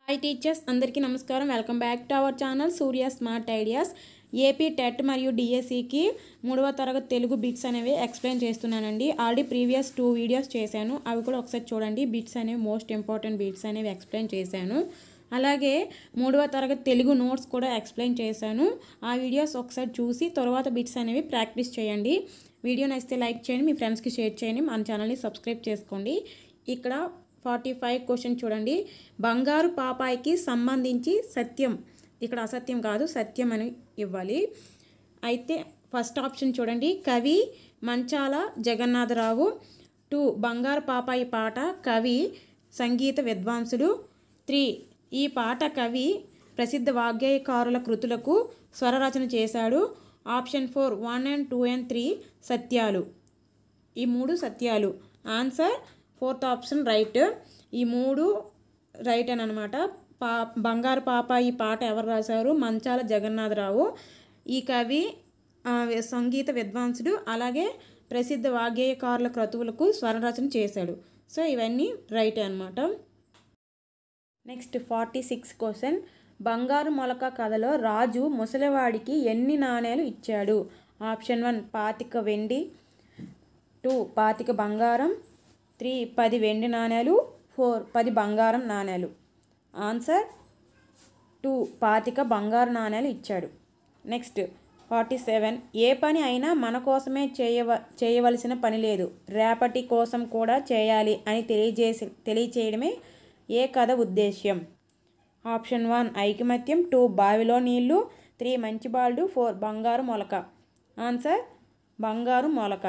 Hi teachers, అందరికీ నమస్కారం. Welcome back to our channel Surya smart ideas. AP TET మరియు డిఎస్సికి 3వ తరగతి తెలుగు బిట్స్ అనేవి ఎక్స్ప్లెయిన్ చేస్తున్నానండి. ఆల్రెడీ ప్రీవియస్ 2 వీడియోస్ చేశాను, అవి కూడా ఒకసారి చూడండి. బిట్స్ అనేవి మోస్ట్ ఇంపార్టెంట్ బిట్స్ అనేవి ఎక్స్ప్లెయిన్ చేశాను. అలాగే 3వ తరగతి తెలుగు నోట్స్ కూడా ఎక్స్ప్లెయిన్ చేశాను. ఆ వీడియోస్ ఒకసారి చూసి తర్వాత బిట్స్ అనేవి ప్రాక్టీస్ చేయండి. వీడియో నచ్చితే లైక్ చేయండి, మీ ఫ్రెండ్స్కి షేర్ చేయండి, మన ఛానల్ని సబ్స్క్రైబ్ చేసుకోండి. ఇక్కడ 45 క్వశ్చన్ చూడండి. బంగారు పాపాయికి సంబంధించి సత్యం, ఇక్కడ అసత్యం కాదు సత్యం అని ఇవ్వాలి. అయితే ఫస్ట్ ఆప్షన్ చూడండి, కవి మంచాల జగన్నాథరావు. 2 బంగారు పాపాయి పాట కవి సంగీత విద్వాంసుడు. 3 ఈ పాట కవి ప్రసిద్ధ వాగ్గేయకారుల కృతులకు స్వరరచన చేశాడు. ఆప్షన్ 4 1 and 2 and 3 సత్యాలు. ఈ 3 సత్యాలు. Answer 4th option right. ఈ 3 రైట్ అని అనమాట. బంగారు పాప ఈ పాట ఎవరు రాశారు? మంచాల జగన్నాథరావు. ఈ కవి సంగీత విద్వాంసుడు, అలాగే ప్రసిద్ధ వాగ్గేయకారుల క్రతువులకు స్వరరచన చేశాడు. సో ఇవన్నీ రైటే అనమాట. Next 46 question. బంగారు మొలక కథలో రాజు ముసలివాడికి ఎన్ని నాణేలు ఇచ్చాడు? ఆప్షన్ 1 25 వెండి, 2 25 బంగారం, 3 10 వెండి నాణేలు, 4 10 బంగారం నాణేలు. ఆన్సర్ 2 25 బంగారు నాణేలు ఇచ్చాడు. నెక్స్ట్ 47. ఏ పని అయినా మన కోసమే చేయవలసిన పని లేదు, రేపటి కోసం కూడా చేయాలి అని తెలియచేయడమే ఏ కథ ఉద్దేశ్యం? ఆప్షన్ 1 ఐకమత్యం, 2 బావిలో నీళ్లు, 3 మంచి బాలుడు, 4 బంగారు మొలక. ఆన్సర్ బంగారు మొలక.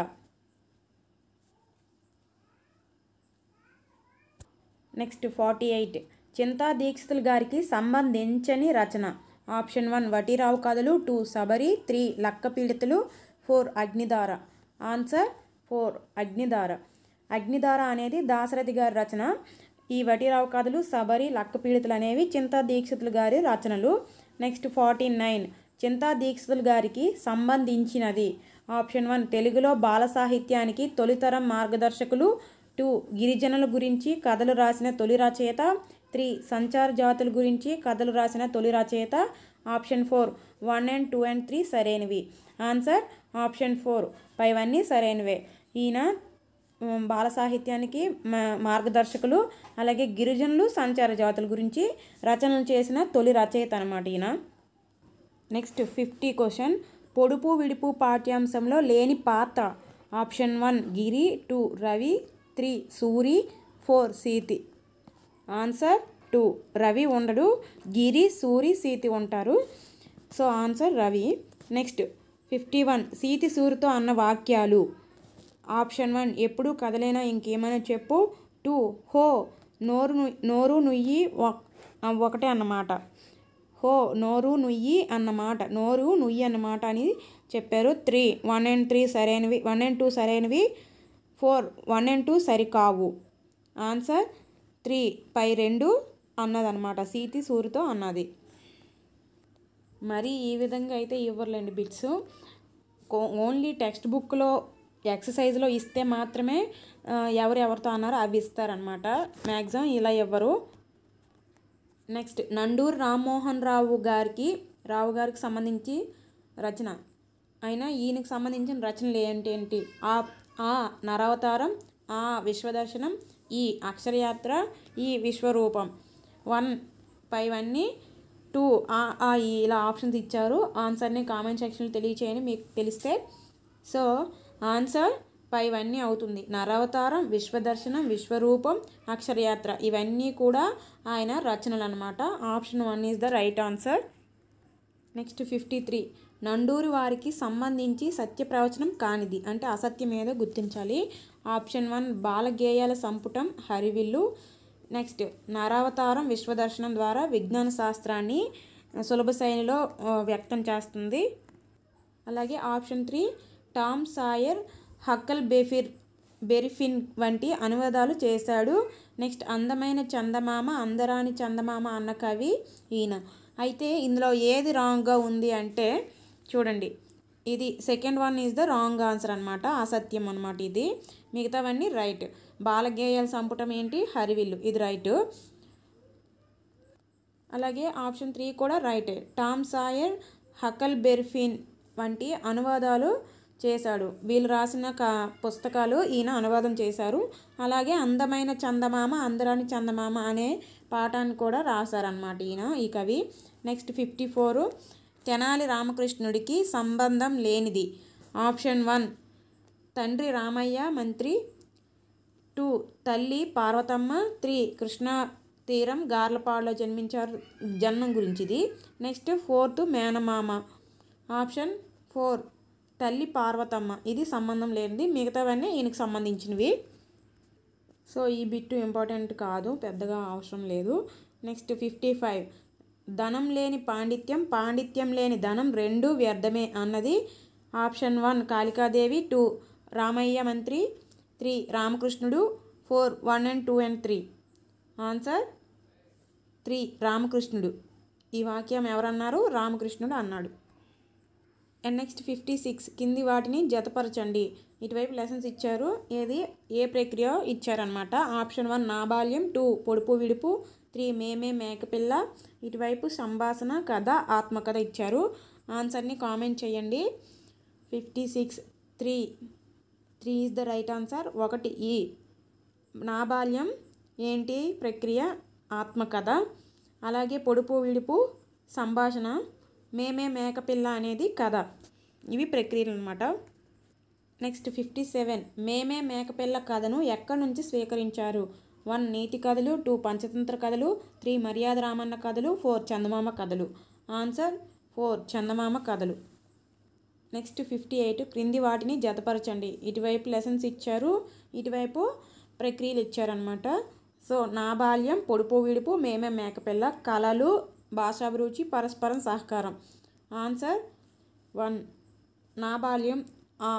నెక్స్ట్ 48. చింతా దీక్షితులు గారికి సంబంధించని రచన. ఆప్షన్ 1 వటిరావు కథలు, 2 శబరి, 3 లక్క పీడితులు, 4 అగ్నిధార. ఆన్సర్ 4 అగ్నిధార. అగ్నిధార అనేది దాశరథి గారి రచన. ఈ వటిరావు కథలు, శబరి, లక్క పీడితులు అనేవి చింతా దీక్షితులు గారి రచనలు. నెక్స్ట్ 49. చింతా దీక్షితులు గారికి సంబంధించినది. ఆప్షన్ 1 తెలుగులో బాల సాహిత్యానికి తొలితరం మార్గదర్శకులు, 2 గిరిజనుల గురించి కథలు రాసిన తొలి రచయిత, 3 సంచార జాతుల గురించి కథలు రాసిన తొలి రచయిత. ఆప్షన్ 4 1 and 2 and 3 సరైనవి. ఆన్సర్ ఆప్షన్ 4 పైవన్నీ సరైనవే. ఈయన బాల సాహిత్యానికి మార్గదర్శకులు, అలాగే గిరిజనులు, సంచార జాతుల గురించి రచనలు చేసిన తొలి రచయిత అనమాట ఈయన. Next 50 question. పొడుపు విడుపు పాఠ్యాంశంలో లేని పాత్ర. ఆప్షన్ 1 గిరి, 2 రవి, 3 సూరి, 4 సీతి. ఆన్సర్ 2 రవి ఉండడు, గిరి, సూరి, సీతి ఉంటారు. So answer Ravi. Next 51. Seethi సూరితో అన్న వాక్యాలు. ఆప్షన్ 1 ఎప్పుడు కదలేనా ఇంకేమైనా చెప్పు, 2 హో నోరు నుయ్యి ఒకటే అన్నమాట, హో నోరు నుయ్యి అన్నమాట, నోరు నుయ్యి అన్నమాట అని చెప్పారు. 3 1 and 3 సరైనవి, 1 and 2 సరైనవి, 4 1 and 2 సరికావు. ఆన్సర్ 3 పై 2 అన్నదన్నమాట, సీతి సూరితో అన్నది. మరి ఈ విధంగా అయితే ఇవ్వరులేండి బిట్స్. ఓన్లీ టెక్స్ట్ బుక్లో ఎక్సర్సైజ్లో ఇస్తే మాత్రమే ఎవరితో అన్నారో అవి ఇస్తారనమాట. మ్యాక్సిమం ఇలా ఇవ్వరు. నెక్స్ట్ నండూరి రామ్మోహన్ రావు గారికి సంబంధించి రచన అయినా ఈయనకి సంబంధించిన రచనలు ఏంటి? ఆ నరవతారం, ఆ విశ్వదర్శనం, ఈ అక్షరయాత్ర, ఈ విశ్వరూపం. 1 పైవన్నీ, 2 ఇలా ఆప్షన్స్ ఇచ్చారు. ఆన్సర్ని కామెంట్ సెక్షన్లో తెలియచేయండి మీకు తెలిస్తే. సో ఆన్సర్ పైవన్నీ అవుతుంది. నరవతారం, విశ్వదర్శనం, విశ్వరూపం, అక్షరయాత్ర ఇవన్నీ కూడా ఆయన రచనలు అనమాట. Option 1 is the right answer. Next 53. Nanduri వారికి సంబంధించి సత్య ప్రవచనం కానిది అంటే అసత్యం ఏదో గుర్తించాలి. ఆప్షన్ 1 బాలగేయాల సంపుటం హరివిల్లు. నెక్స్ట్ నరావతారం విశ్వదర్శనం ద్వారా విజ్ఞాన శాస్త్రాన్ని సులభ శైలిలో వ్యక్తం చేస్తుంది. అలాగే option 3 Tom Sawyer, Huckleberry Finn వంటి అనువాదాలు చేశాడు. నెక్స్ట్ అందమైన చందమామ, అందరాని చందమామ అన్న కవి ఈయన. అయితే ఇందులో ఏది రాంగ్గా ఉంది అంటే చూడండి, ఇది second 1 is the wrong answer అనమాట, అసత్యం అనమాట ఇది. మిగతావన్నీ రైట్. బాలగేయాల సంపుటం ఏంటి? హరివిల్లు, ఇది రైట్. అలాగే ఆప్షన్ 3 కూడా రైటే. టామ్ సాయర్, హకల్ బెర్ఫిన్ వంటి అనువాదాలు చేశాడు. వీళ్ళు రాసిన పుస్తకాలు ఈయన అనువాదం చేశారు. అలాగే అందమైన చందమామ, అందరాని చందమామ అనే పాఠాన్ని కూడా రాశారనమాట ఈ కవి. నెక్స్ట్ 54 తెనాలి రామకృష్ణుడికి సంబంధం లేనిది. ఆప్షన్ 1 తండ్రి రామయ్య మంత్రి, 2 తల్లి పార్వతమ్మ, 3 కృష్ణా తీరం గార్లపాడులో జన్మం గురించిది. నెక్స్ట్ 4th మేనమామ. ఆప్షన్ 4 తల్లి పార్వతమ్మ, ఇది సంబంధం లేనిది. మిగతావన్నీ ఈయనకు సంబంధించినవి. సో ఈ బిట్టు ఇంపార్టెంట్ కాదు, పెద్దగా అవసరం లేదు. నెక్స్ట్ 55 ధనం లేని పాండిత్యం, పాండిత్యం లేని ధనం రెండూ వ్యర్థమే అన్నది. ఆప్షన్ 1 కాళికాదేవి, 2 రామయ్య మంత్రి, 3 రామకృష్ణుడు, 4 1 and 2 and 3. ఆన్సర్ 3 రామకృష్ణుడు. ఈ వాక్యం ఎవరన్నారు? రామకృష్ణుడు అన్నాడు. అండ్ నెక్స్ట్ 56 కింది వాటిని జతపరచండి. ఇటువైపు లెసన్స్ ఇచ్చారు, ఏది ఏ ప్రక్రియ ఇచ్చారనమాట. ఆప్షన్ 1 నా బాల్యం, 2 పొడుపు విడుపు, 3 మేమే మేకపిల్ల. ఇటువైపు సంభాషణ, కథ, ఆత్మకథ ఇచ్చారు. ఆన్సర్ని కామెంట్ చేయండి. 56 3 ఈజ్ ద రైట్ ఆన్సర్. 1 ఈ నా బాల్యం ఏంటి ప్రక్రియ? ఆత్మకథ. అలాగే పొడుపు విడుపు సంభాషణ, మేమే మేకపిల్ల అనేది కథ. ఇవి ప్రక్రియలు అనమాట. నెక్స్ట్ 57 మేమే మేకపిల్ల కథను ఎక్కడి నుంచి స్వీకరించారు? 1 నీతి కథలు, 2 పంచతంత్ర కథలు, 3 మర్యాద రామన్న కథలు, 4 చందమామ కథలు. ఆన్సర్ 4 చందమామ కథలు. నెక్స్ట్ 58 క్రింది వాటిని జతపరచండి. ఇటువైపు లెసన్స్ ఇచ్చారు, ఇటువైపు ప్రక్రియలు ఇచ్చారనమాట. సో నా బాల్యం, పొడుపు విడుపు, మేమే మేకపిల్ల, కళలు, భాషాభిరుచి, పరస్పరం సహకారం. ఆన్సర్ 1 నా బాల్యం ఆ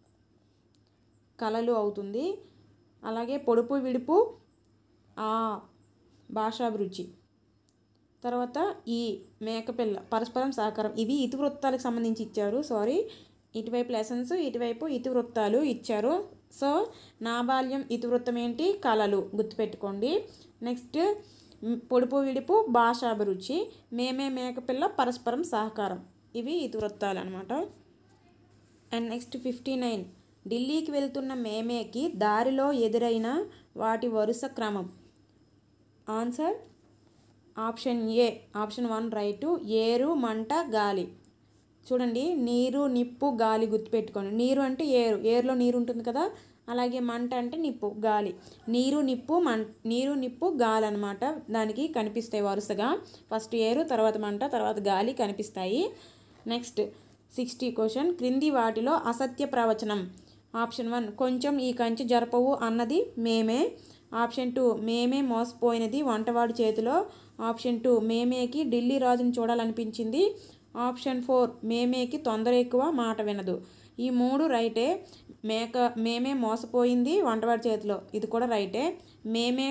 కళలు అవుతుంది. అలాగే పొడుపు విడుపు ఆ భాషాభిరుచి. తర్వాత ఈ మేకపిల్ల పరస్పరం సహకారం. ఇవి ఇతివృత్తాలకు సంబంధించి ఇచ్చారు. ఇటువైపు లెసన్స్, ఇటువైపు ఇతివృత్తాలు ఇచ్చారు. సో నా బాల్యం ఇతివృత్తం ఏంటి? కళలు, గుర్తుపెట్టుకోండి. నెక్స్ట్ పొడుపు విడుపు భాషాభిరుచి, మేమే మేకపిల్ల పరస్పరం సహకారం. ఇవి ఇతివృత్తాలు అనమాట. అండ్ నెక్స్ట్ 59 ఢిల్లీకి వెళ్తున్న మేమేకి దారిలో ఎదురైన వాటి వరుస క్రమం. Answer option A. Option 1 right. ఏరు, మంట, గాలి. చూడండి, నీరు, నిప్పు, గాలి గుర్తుపెట్టుకోండి. నీరు అంటే ఏరు, ఏరులో నీరు ఉంటుంది కదా. అలాగే మంట అంటే నిప్పు, గాలి. నీరు నిప్పు గాలి అనమాట. దానికి కనిపిస్తాయి వరుసగా. ఫస్ట్ ఏరు, తర్వాత మంట, తర్వాత గాలి కనిపిస్తాయి. నెక్స్ట్ 60 క్వశ్చన్ క్రింది వాటిలో అసత్య ప్రవచనం. ఆప్షన్ 1 కొంచెం ఈ కంచె జరపవు అన్నది మేమే. ఆప్షన్ 2 మేమే మోసపోయినది వంటవాడి చేతిలో. ఆప్షన్ 2 మేమేకి ఢిల్లీ రాజుని చూడాలనిపించింది. ఆప్షన్ 4 మేమేకి తొందర ఎక్కువ, మాట వినదు. ఈ 3 రైటే. మేమే మోసపోయింది వంటవాడి చేతిలో, ఇది కూడా రైటే. మేమే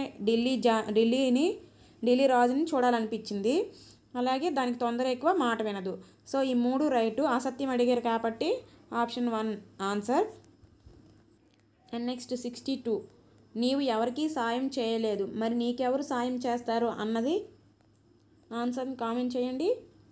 ఢిల్లీ రాజుని చూడాలనిపించింది. అలాగే దానికి తొందర ఎక్కువ, మాట వినదు. సో ఈ 3 రైటు. అసత్యం అడిగారు కాబట్టి ఆప్షన్ 1 ఆన్సర్. అండ్ నెక్స్ట్ 62 నీవు ఎవరికి సాయం చేయలేదు, మరి నీకెవరు సాయం చేస్తారు అన్నది. ఆన్సర్ని కామెంట్ చేయండి.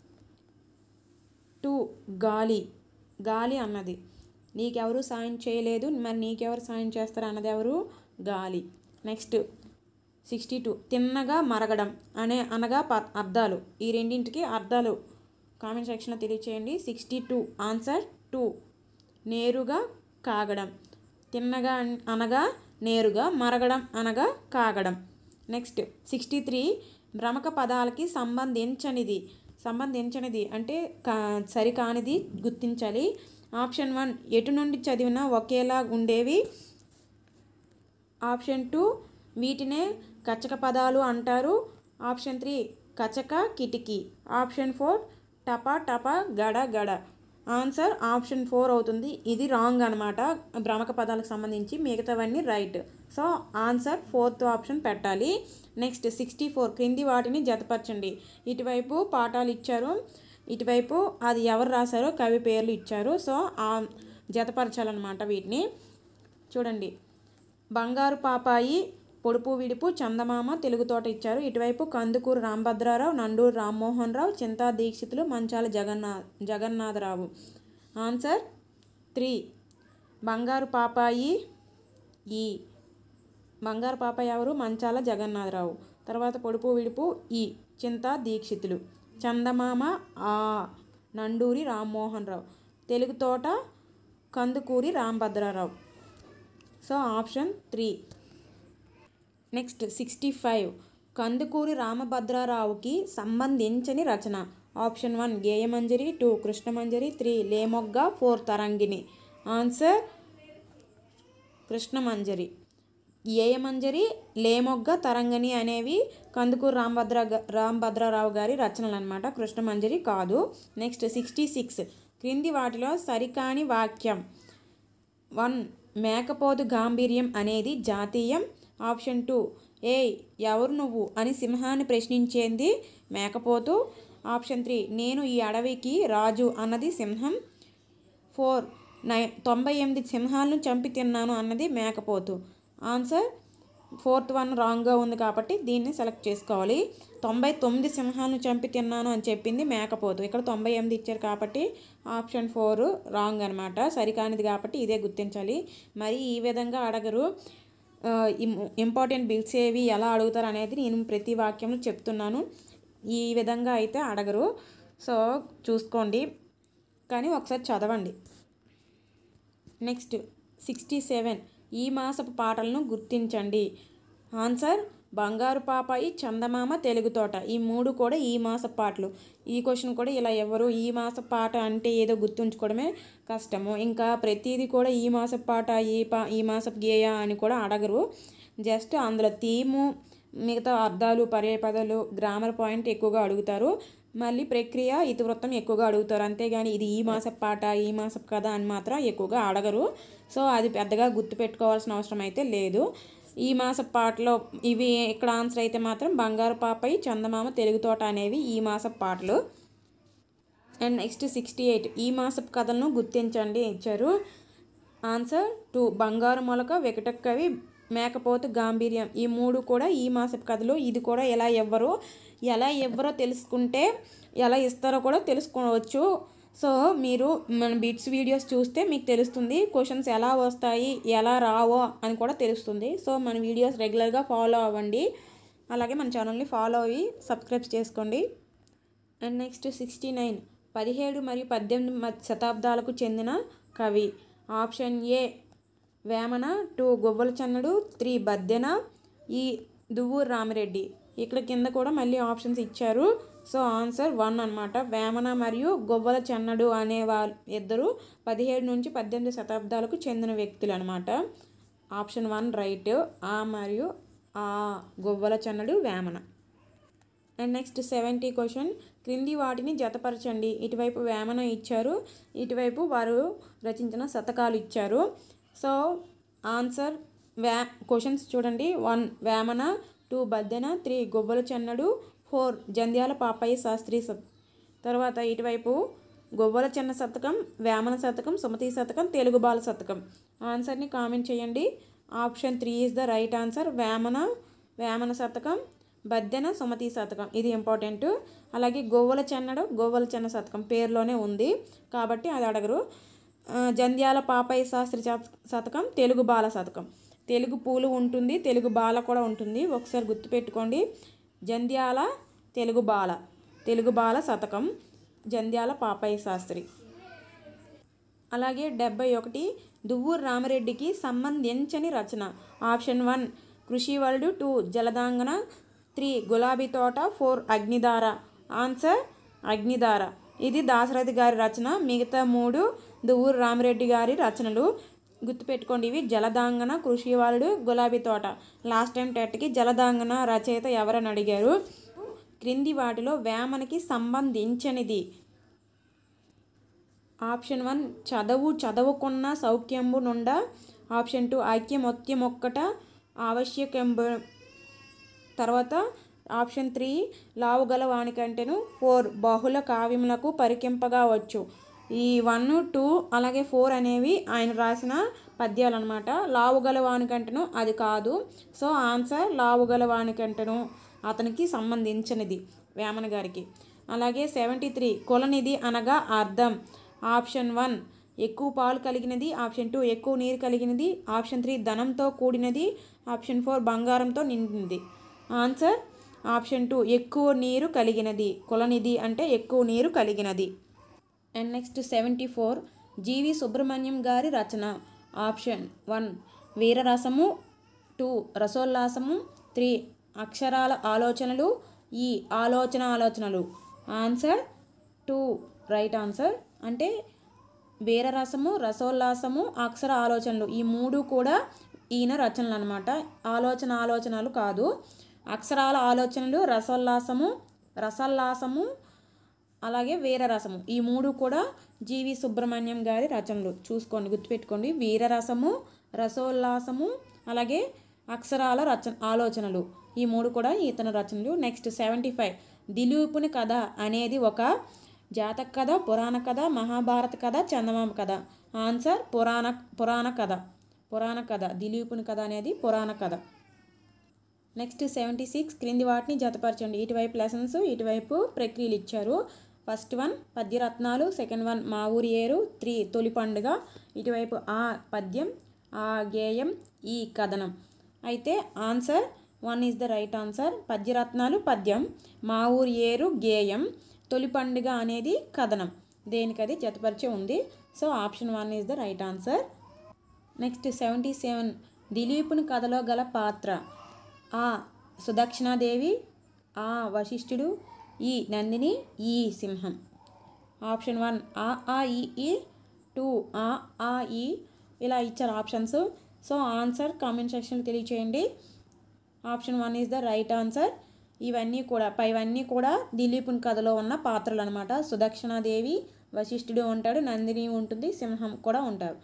2 గాలి అన్నది. నీకెవరు సాయం చేయలేదు, మరి నీకెవరు సాయం చేస్తారు అన్నది ఎవరు? గాలి. నెక్స్ట్ 62 తిన్నగా మరగడం అనగా అర్థాలు. ఈ రెండింటికి అర్థాలు కామెంట్ సెక్షన్లో తెలియచేయండి. 62 ఆన్సర్ 2 నేరుగా కాగడం. తిన్నగా అనగా నేరుగా, మరగడం అనగా కాగడం. నెక్స్ట్ 63 భ్రమక పదాలకి సంబంధించనిది అంటే సరికానిది గుర్తించాలి. ఆప్షన్ 1 ఎటు నుండి చదివినా ఒకేలా ఉండేవి. ఆప్షన్ 2 వీటినే కచక పదాలు అంటారు. ఆప్షన్ 3 కచక, కిటికీ. ఆప్షన్ 4 టప టప, గడ గడ. ఆన్సర్ ఆప్షన్ 4 అవుతుంది. ఇది రాంగ్ అనమాట భ్రమక పదాలకు సంబంధించి, మిగతావన్నీ right. So answer 4th option పెట్టాలి. నెక్స్ట్ 64 క్రింది వాటిని జతపరచండి. ఇటువైపు పాఠాలు ఇచ్చారు, ఇటువైపు అది ఎవరు రాశారో కవి పేర్లు ఇచ్చారు. సో జతపరచాలన్నమాట వీటిని. చూడండి, బంగారు పాపాయి పొడుపు విడుపు చందమామ తెలుగు తోట ఇచ్చారు. ఇటువైపు కందుకూరు రామభద్రారావు, నండూరు రామ్మోహన్ రావు, చింతా దీక్షితులు, మంచాల జగన్నాథరావు. ఆన్సర్ 3. బంగారు పాపాయి ఈ. బంగారు పాపాయి ఎవరు? మంచాల జగన్నాథరావు. తర్వాత పొడుపు విడుపు ఈ. చింతా దీక్షితులు. చందమామ ఆ. Nanduri Rammohan Rao. Telugu Thota Kandukuri Ramabhadra Rao. So option 3. Next 65. Kandukuri రామభద్రారావుకి సంబంధించని రచన. ఆప్షన్ 1 గేయమంజరి, 2 కృష్ణమంజరి, 3 లేమొగ్గ, 4 తరంగిణి. ఆన్సర్ కృష్ణమంజరి. గేయమంజరి, లేమొగ్గ, తరంగిణి అనేవి కందుకూరు రామభద్రారావు గారి రచనలు అనమాట. కృష్ణమంజరి కాదు. నెక్స్ట్ 66. క్రింది వాటిలో సరికాని వాక్యం. 1 మేకపోతు గాంభీర్యం అనేది జాతీయం. ఆప్షన్ 2 ఏయ్ ఎవరు నువ్వు అని సింహాన్ని ప్రశ్నించేది మేకపోతు. ఆప్షన్ 3 నేను ఈ అడవికి రాజు అన్నది సింహం. 4 98 సింహాలను చంపి తిన్నాను అన్నది మేకపోతు. ఆన్సర్ 4th వన్ రాంగ్గా ఉంది కాబట్టి దీన్ని సెలెక్ట్ చేసుకోవాలి. 99 సింహాలను చంపి తిన్నాను అని చెప్పింది మేకపోతు. ఇక్కడ 98 ఇచ్చారు కాబట్టి ఆప్షన్ 4 రాంగ్ అనమాట. సరికానిది కాబట్టి ఇదే గుర్తించాలి. మరి ఈ విధంగా అడగరు. ఇంపార్టెంట్ బిట్స్ ఏవి ఎలా అడుగుతారు అనేది నేను ప్రతి వాక్యంలో చెప్తున్నాను. ఈ విధంగా అయితే అడగరు. సో చూసుకోండి, కానీ ఒకసారి చదవండి. నెక్స్ట్ 67. ఈ మాసపు పాటలను గుర్తించండి. ఆన్సర్ బంగారు పాపాయి, చందమామ, తెలుగు తోట. ఈ 3 కూడా ఈ మాసపు పాటలు. ఈ క్వశ్చన్ కూడా ఇలా ఎవరు ఈ మాసపు పాట అంటే ఏదో గుర్తుంచుకోవడమే కష్టము. ఇంకా ప్రతిదీ కూడా ఈ మాసపు పాట, ఈ మాసపు గేయ అని కూడా అడగరు. జస్ట్ అందులో థీము, మిగతా అర్థాలు, పర్యాయపదాలు, గ్రామర్ పాయింట్ ఎక్కువగా అడుగుతారు. మళ్ళీ ప్రక్రియ, ఇతివృత్తం ఎక్కువగా అడుగుతారు. అంతేగాని ఇది ఈ మాసపు పాట, ఈ మాసపు కథ అని మాత్రం ఎక్కువగా అడగరు. సో అది పెద్దగా గుర్తుపెట్టుకోవాల్సిన అవసరం అయితే లేదు. ఈ మాసపు పాటలో ఇవి ఇక్కడ ఆన్సర్ అయితే మాత్రం బంగారు పాపాయి, చందమామ, తెలుగు తోట అనేవి ఈ మాసపు పాటలు. And next 68. ఈ మాసపు కథలను గుర్తించండి ఇచ్చారు. ఆన్సర్ 2 బంగారు మొలక, వికటకవి, మేకపోతు గాంభీర్యం. ఈ 3 కూడా ఈ మాసపు కథలు. ఇది కూడా ఎలా ఎవ్వరో తెలుసుకుంటే ఎలా ఇస్తారో కూడా తెలుసుకోవచ్చు. సో మీరు మన బిట్స్ వీడియోస్ చూస్తే మీకు తెలుస్తుంది క్వశ్చన్స్ ఎలా వస్తాయి, ఎలా రావో అని కూడా తెలుస్తుంది. సో మన వీడియోస్ రెగ్యులర్గా ఫాలో అవ్వండి. అలాగే మన ఛానల్ని ఫాలో అయ్యి సబ్స్క్రైబ్ చేసుకోండి. And next 69. 17 మరియు 18 శతాబ్దాలకు చెందిన కవి. ఆప్షన్ ఏ వేమన, 2 గువ్వల చన్నడు, 3 బద్దెన, ఈ దువ్వూరు రామిరెడ్డి. ఇక్కడ కింద కూడా మళ్ళీ ఆప్షన్స్ ఇచ్చారు. సో ఆన్సర్ 1 అనమాట. వేమన మరియు గువ్వల చన్నడు అనే ఇద్దరు 17 నుంచి 18 శతాబ్దాలకు చెందిన వ్యక్తులు అనమాట. Option 1 right. ఆ మరియు ఆ Guvvala Channadu, Vemana. And next 70 question. క్రింది వాటిని జతపరచండి. ఇటువైపు వేమన ఇచ్చారు, ఇటువైపు వారు రచించిన శతకాలు ఇచ్చారు. సో ఆన్సర్ క్వశ్చన్స్ చూడండి. 1 వేమన, 2 బద్దెన, 3 గువ్వల చెన్నడు, 4 జంధ్యాల పాపయ్య శాస్త్రి. తర్వాత ఇటువైపు గువ్వల చెన్న శతకం, వేమన శతకం, సుమతి శతకం, తెలుగు బాల శతకం. ఆన్సర్ని కామెంట్ చేయండి. Option 3 is the right answer. Vemana శతకం, బద్దెన, సుమతి శతకం. ఇది ఇంపార్టెంట్. అలాగే గువ్వల చెన్నడు, గువ్వల చెన్న శతకం పేరులోనే ఉంది కాబట్టి అది అడగరు. జంధ్యాల పాపయ్య శాస్త్రి శతకం, తెలుగు బాల శతకం. తెలుగు పూలు ఉంటుంది, తెలుగు బాల కూడా ఉంటుంది. ఒకసారి గుర్తుపెట్టుకోండి. జంధ్యాల తెలుగు బాల శతకం, జంధ్యాల పాపయ్య శాస్త్రి. అలాగే 71. దువ్వూరు రామిరెడ్డికి సంబంధించని రచన. ఆప్షన్ 1 కృషివలుడు, 2 జలదాంగన, 3 గులాబీ తోట, 4 అగ్నిధార. ఆన్సర్ అగ్నిధార. ఇది దాశరథి గారి రచన. మిగతా 3 దువ్వూరు రామిరెడ్డి గారి రచనలు. గుర్తుపెట్టుకోండి. ఇవి జలదాంగన, కృషివలుడు, గులాబీ తోట. లాస్ట్ టైం టెట్కి జలదాంగన రచయిత ఎవరని అడిగారు. క్రింది వాటిలో వేమనకి సంబంధించనిది. ఆప్షన్ 1 చదువుకున్న సౌఖ్యంబు నుండ. ఆప్షన్ 2 ఐక్యమొత్యమొక్కట ఆవశ్యకంబు. తర్వాత ఆప్షన్ 3 లావుగల వానికంటేను. 4 బహుళ కావ్యములకు పరికింపగా వచ్చు. ఈ 1, 2 అలాగే 4 అనేవి ఆయన రాసిన పద్యాలు అనమాట. లావుగల వానికంటను అది కాదు. సో ఆన్సర్ లావుగల వానికంటను అతనికి సంబంధించినది వేమన గారికి. అలాగే 73 కులనిధి అనగా అర్థం. ఆప్షన్ 1 ఎక్కువ పాలు కలిగినది, ఆప్షన్ 2 ఎక్కువ నీరు కలిగినది, ఆప్షన్ 3 ధనంతో కూడినది, ఆప్షన్ 4 బంగారంతో నిండినది. ఆన్సర్ ఆప్షన్ 2 ఎక్కువ నీరు కలిగినది. కులనిధి అంటే ఎక్కువ నీరు కలిగినది. అండ్ నెక్స్ట్ 74 జీవి సుబ్రహ్మణ్యం గారి రచన. ఆప్షన్ 1 వీరరసము, 2 రసోల్లాసము, 3 అక్షరాల ఆలోచనలు, ఈ ఆలోచనలు. Answer 2 right answer. అంటే వీరరసము, రసోల్లాసము, అక్షర ఆలోచనలు ఈ 3 కూడా ఈయన రచనలు అనమాట. ఆలోచనలు కాదు. అక్షరాల ఆలోచనలు, రసోల్లాసము అలాగే వీరరసము ఈ 3 కూడా జీవి సుబ్రహ్మణ్యం గారి రచనలు. చూసుకోండి, గుర్తుపెట్టుకోండి. వీరరసము, రసోల్లాసము అలాగే అక్షరాల ఆలోచనలు ఈ 3 కూడా ఇతని రచనలు. నెక్స్ట్ 75 దిలీపుని కథ అనేది ఒక జాతక కథ, పురాణ కథ, మహాభారత కథ, చందమామ కథ. ఆన్సర్ పురాణ కథ. దిలీపుని కథ అనేది పురాణ కథ. నెక్స్ట్ 76 క్రింది వాటిని జతపరచండి. ఇటువైపు లెసన్స్, ఇటువైపు ప్రక్రియలు ఇచ్చారు. ఫస్ట్ 1 పద్యరత్నాలు, సెకండ్ 1 మా ఊరి ఏరు, 3 తొలి పండుగ, ఇటువైపు ఆ పద్యం, ఆ గేయం, ఈ కథనం. అయితే answer 1 is the right answer. పద్యరత్నాలు పద్యం, మా ఊరి ఏరు గేయం, తొలి పండుగ అనేది కథనం. దేనికది జతపరిచే ఉంది. So option 1 is the right answer. Next 77 దిలీపుని కథలో గల పాత్ర. ఆ సుదక్షిణాదేవి, ఆ వశిష్ఠుడు, ఈ నందిని, ఈ సింహం. ఆప్షన్ 1 ఆ ఈ 2 ఆ ఈ ఇలా ఇచ్చారు ఆప్షన్స్. సో ఆన్సర్ కామెంట్ సెక్షన్లో తెలియచేయండి. Option 1 is the right answer. ఇవన్నీ కూడా పైవన్నీ కూడా దిలీపుని కథలో ఉన్న పాత్రలు అనమాట. సుదక్షిణాదేవి, వశిష్ఠుడు ఉంటాడు, నందిని ఉంటుంది, సింహం కూడా ఉంటారు.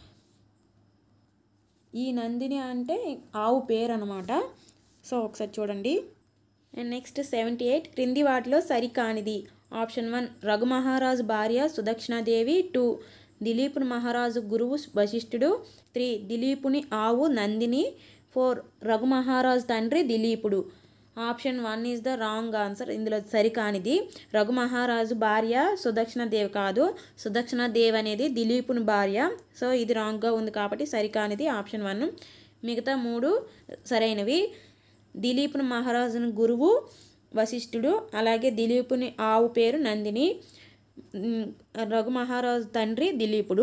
ఈ నందిని అంటే ఆవు పేరు అనమాట. సో ఒకసారి చూడండి. అండ్ నెక్స్ట్ 78 క్రింది వాటిలో సరికానిది. ఆప్షన్ 1 రఘుమహారాజు భార్య సుదక్షిణాదేవి, 2 దిలీపుని మహారాజు గురువు వశిష్ఠుడు, 3 దిలీపుని ఆవు నందిని, 4 రఘుమహారాజు తండ్రి దిలీపుడు. Option 1 is the wrong answer. ఇందులో సరికానిది రఘుమహారాజు భార్య సుదక్షిణాదేవి కాదు. సుదక్షిణాదేవి అనేది దిలీపుని భార్య. సో ఇది రాంగ్గా ఉంది కాబట్టి సరికానిది ఆప్షన్ 1. మిగతా 3 సరైనవి. దిలీపుని మహారాజుని గురువు వశిష్ఠుడు, అలాగే దిలీపుని ఆవు పేరు నందిని, రఘుమహారాజు తండ్రి దిలీపుడు.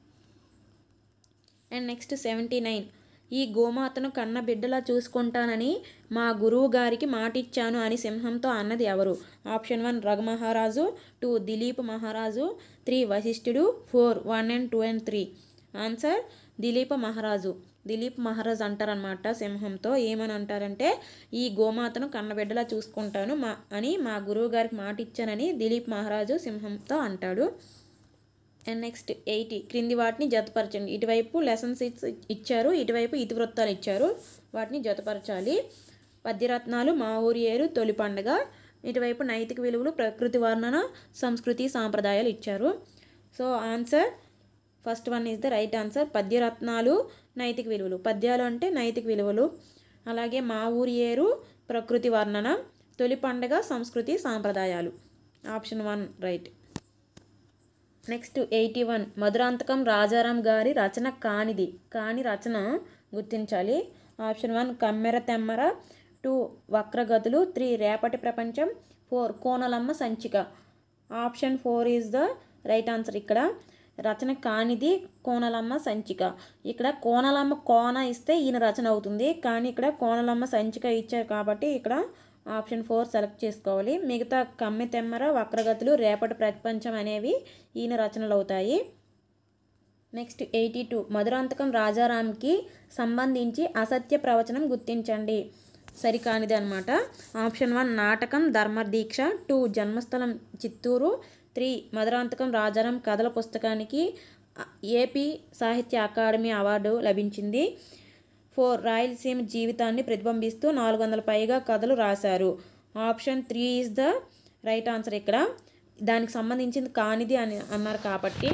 అండ్ నెక్స్ట్ 79 ఈ గోమాతను కన్న బిడ్డలా చూసుకుంటానని మా గురువు గారికి మాటిచ్చాను అని సింహంతో అన్నది ఎవరు? ఆప్షన్ 1 రఘుమహారాజు, 2 దిలీప్ మహారాజు, 3 వశిష్ఠుడు, 4 1 and 2 and 3. ఆన్సర్ దిలీప్ మహారాజు. దిలీప్ మహారాజు అంటారనమాట సింహంతో. ఏమని అంటారంటే ఈ గోమాతను కన్నబిడ్డలా చూసుకుంటాను అని మా గురువు గారికి మాట ఇచ్చానని దిలీప్ మహారాజు సింహంతో అంటాడు. అండ్ నెక్స్ట్ 80 క్రింది వాటిని జతపరచండి. ఇటువైపు లెసన్స్ ఇచ్చారు, ఇటువైపు ఇతివృత్తాలు ఇచ్చారు. వాటిని జతపరచాలి. పద్యరత్నాలు, మా ఊరి ఏరు, తొలి పండుగ, ఇటువైపు నైతిక విలువలు, ప్రకృతి వర్ణన, సంస్కృతి సాంప్రదాయాలు ఇచ్చారు. So answer first 1 is the right answer. పద్యరత్నాలు నైతిక విలువలు, పద్యాలు అంటే నైతిక విలువలు, అలాగే మా ఊరి ఏరు ప్రకృతి వర్ణన, తొలి పండుగ సంస్కృతి సాంప్రదాయాలు. Option 1 right. Next 81 Madhurantakam Rajaram గారి రచన కాని రచన గుర్తించాలి. ఆప్షన్ 1 కమ్మెర తెమ్మర, 2 వక్రగతులు, 3 రేపటి ప్రపంచం, 4 కోనలమ్మ సంచిక. Option 4 is the right answer. ఇక్కడ రచన కానిది కోనలమ్మ సంచిక. ఇక్కడ కోనలమ్మ కోన ఇస్తే ఈయన రచన అవుతుంది, కానీ ఇక్కడ కోనలమ్మ సంచిక ఇచ్చారు కాబట్టి ఇక్కడ ఆప్షన్ 4 సెలెక్ట్ చేసుకోవాలి. మిగతా కమ్మె తెమ్మర, వక్రగతులు, రేపటి ప్రపంచం అనేవి ఈయన రచనలు అవుతాయి. నెక్స్ట్ 82 మధురాంతకం రాజారాంకి సంబంధించి అసత్య ప్రవచనం గుర్తించండి. సరికానిది అనమాట. ఆప్షన్ 1 నాటకం ధర్మదీక్ష, 2 జన్మస్థలం చిత్తూరు, 3 మధురాంతకం రాజారాం కథల పుస్తకానికి ఏపీ సాహిత్య అకాడమీ అవార్డు లభించింది, 4 రాయలసీమ జీవితాన్ని ప్రతిబింబిస్తూ 400 పైగా కథలు రాశారు. Option 3 is the right answer. ఇక్కడ దానికి సంబంధించింది కానిది అని అన్నారు కాబట్టి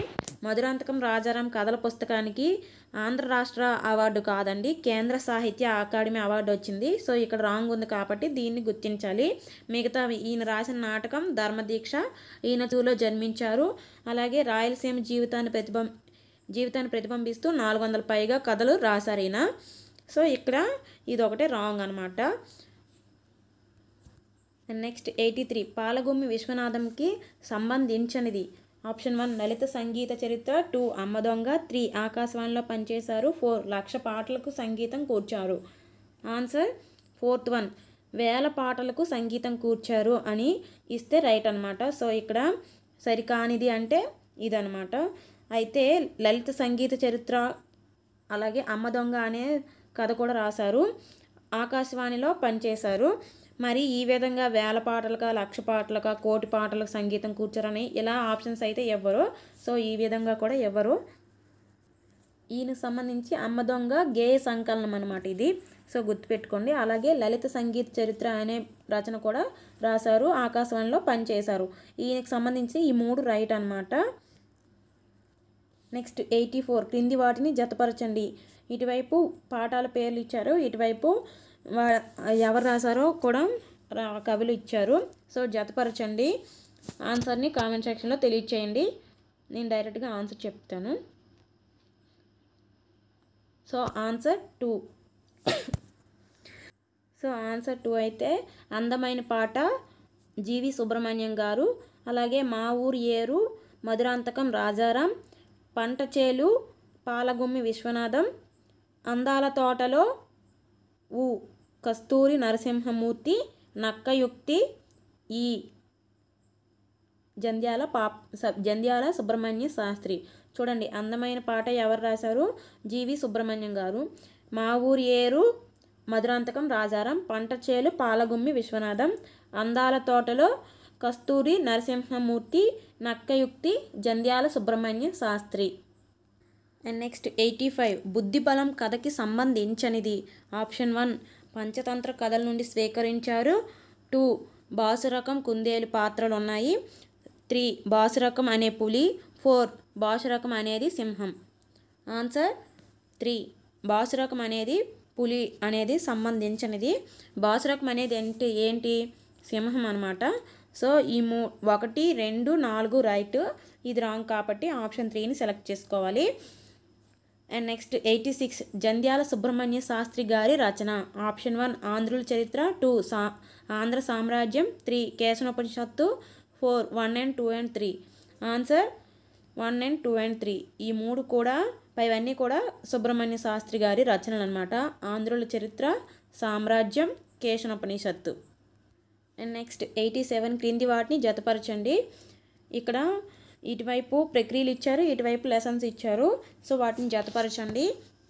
మధురాంతకం రాజారాం కథల పుస్తకానికి ఆంధ్ర రాష్ట్ర అవార్డు కాదండి, కేంద్ర సాహిత్య అకాడమీ అవార్డు వచ్చింది. సో ఇక్కడ రాంగ్ ఉంది కాబట్టి దీన్ని గుర్తించాలి. మిగతా ఈయన రాసిన నాటకం ధర్మదీక్ష, ఈయన టూలో జన్మించారు. అలాగే రాయలసీమ జీవితాన్ని ప్రతిబింబిస్తూ 400 పైగా కథలు రాశారు ఈయన. సో ఇక్కడ ఇది ఒకటే రాంగ్ అనమాట. నెక్స్ట్ 83 పాలగుమ్మి విశ్వనాథంకి సంబంధించినది. ఆప్షన్ 1 లలిత సంగీత చరిత్ర, 2 అమ్మ దొంగ, 3 ఆకాశవాణిలో పనిచేశారు, 4 లక్ష పాటలకు సంగీతం కూర్చారు. ఆన్సర్ 4th 1 వేల పాటలకు సంగీతం కూర్చారు అని ఇస్తే రైట్ అనమాట. సో ఇక్కడ సరికానిది అంటే ఇదనమాట. అయితే లలిత సంగీత చరిత్ర అలాగే అమ్మ దొంగ అనే కథ కూడా రాశారు, ఆకాశవాణిలో పనిచేశారు. మరి ఈ విధంగా వేల పాటలుగా, లక్ష పాటలుగా, కోటి పాటలకు సంగీతం కూర్చారని ఇలా ఆప్షన్స్ అయితే ఇవ్వరు. సో ఈ విధంగా కూడా ఇవ్వరు. ఈయనకు సంబంధించి అమ్మ దొంగ గేయ సంకలనం అనమాట ఇది. సో గుర్తుపెట్టుకోండి. అలాగే లలిత సంగీత చరిత్ర అనే రచన కూడా రాశారు, ఆకాశవాణిలో పనిచేశారు. ఈయనకు సంబంధించి ఈ 3 రైట్ అనమాట. నెక్స్ట్ 84 క్రింది వాటిని జతపరచండి. ఇటువైపు పాఠాల పేర్లు ఇచ్చారు, ఇటువైపు ఎవరు రాశారో కూడా కవులు ఇచ్చారు. సో జతపరచండి. ఆన్సర్ని కామెంట్ సెక్షన్లో తెలియచేయండి, నేను డైరెక్ట్గా ఆన్సర్ చెప్తాను. So answer 2. సో ఆన్సర్ 2 అయితే అందమైన పాట జీవి సుబ్రహ్మణ్యం గారు. అలాగే మా ఊరు ఏరు మధురాంతకం రాజారాం, పంట చేలు పాలగుమ్మి విశ్వనాథం, అందాల తోటలో కస్తూరి నరసింహమూర్తి, నక్కయుక్తి ఈ జంధ్యాల సుబ్రహ్మణ్య శాస్త్రి. చూడండి, అందమైన పాట ఎవరు రాశారు? జీవి సుబ్రహ్మణ్యం గారు. మా ఊరి ఏరు మధురాంతకం రాజారాం, పంట చేలు పాలగుమ్మి విశ్వనాథం, అందాల తోటలో కస్తూరి నరసింహమూర్తి, నక్కయుక్తి జంధ్యాల సుబ్రహ్మణ్య శాస్త్రి. అండ్ నెక్స్ట్ 85 బుద్ధిబలం కథకి సంబంధించినది. ఆప్షన్ 1 పంచతంత్ర కథల నుండి స్వీకరించారు, 2 బాసురకం కుందేలు పాత్రలు ఉన్నాయి, 3 బాసురకం అనే పులి, 4 బాసురకం అనేది సింహం. ఆన్సర్ 3 బాసురకం అనేది పులి అనేది సంబంధించినది. బాసురకం అనేది ఏంటి సింహం అనమాట. సో ఈ 1, 2, 4 రైట్, ఇది రాంగ్ కాబట్టి ఆప్షన్ 3ని సెలెక్ట్ చేసుకోవాలి. అండ్ నెక్స్ట్ 86 జంధ్యాల సుబ్రహ్మణ్య శాస్త్రి గారి రచన. ఆప్షన్ 1 ఆంధ్రుల చరిత్ర, 2 ఆంధ్ర సామ్రాజ్యం, 3 కేశనోపనిషత్తు, 4 1 and 2 and 3. Answer 1 and 2 and 3 ఈ 3 కూడా పైవన్నీ కూడా సుబ్రహ్మణ్య శాస్త్రి గారి రచనలు అనమాట. ఆంధ్రుల చరిత్ర, సామ్రాజ్యం, కేశనోపనిషత్తు. అండ్ నెక్స్ట్ 87 క్రింది వాటిని జతపరచండి. ఇక్కడ ఇటువైపు ప్రక్రియలు ఇచ్చారు, ఇటువైపు లెసన్స్ ఇచ్చారు. సో వాటిని జతపరచండి.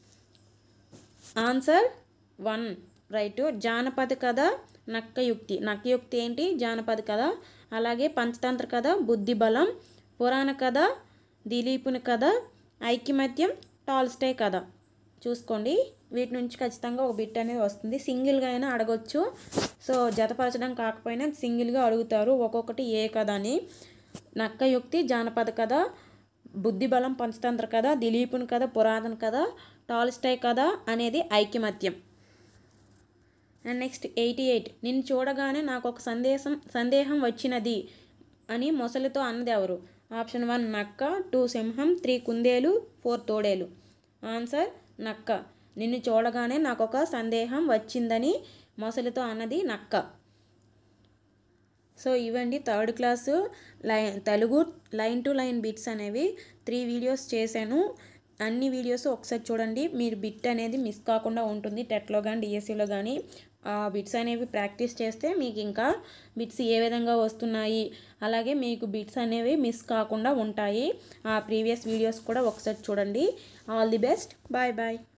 Answer 1 right. జానపద కథ నక్కయుక్తి. నక్కయుక్తి ఏంటి? జానపద కథ. అలాగే పంచతంత్ర కథ బుద్ధిబలం, పురాణ కథ దిలీపుని కథ, ఐకమత్యం టాల్స్టాయ్ కథ. చూసుకోండి, వీటి నుంచి ఖచ్చితంగా ఒక బిట్ అనేది వస్తుంది. సింగిల్గా అయినా అడగొచ్చు. సో జతపరచడం కాకపోయినా సింగిల్గా అడుగుతారు, ఒక్కొక్కటి ఏ కథ అని. నక్కయుక్తి జానపద కథ, బుద్ధిబలం పంచతంత్ర కథ, దిలీపుని కథ పురాతన కథ, టాల్స్టాయ్ కథ అనేది ఐకమత్యం. అండ్ నెక్స్ట్ 88 నిన్ను చూడగానే నాకు ఒక సందేహం వచ్చినది అని మొసలితో అన్నది ఎవరు? ఆప్షన్ 1 నక్క, 2 సింహం, 3 కుందేలు, 4 తోడేలు. ఆన్సర్ నక్క. నిన్ను చూడగానే నాకు ఒక సందేహం వచ్చిందని మొసలితో అన్నది నక్క. సో ఇవండి 3rd class Telugu line to line bits అనేవి 3 వీడియోస్ చేశాను. అన్ని వీడియోస్ ఒకసారి చూడండి, మీరు బిట్ అనేది మిస్ కాకుండా ఉంటుంది. టెట్లో కానీ డిఎస్సిలో కానీ ఆ బిట్స్ అనేవి ప్రాక్టీస్ చేస్తే మీకు ఇంకా బిట్స్ ఏ విధంగా వస్తున్నాయి, అలాగే మీకు బిట్స్ అనేవి మిస్ కాకుండా ఉంటాయి. ఆ ప్రీవియస్ వీడియోస్ కూడా ఒకసారి చూడండి. All the best. Bye bye.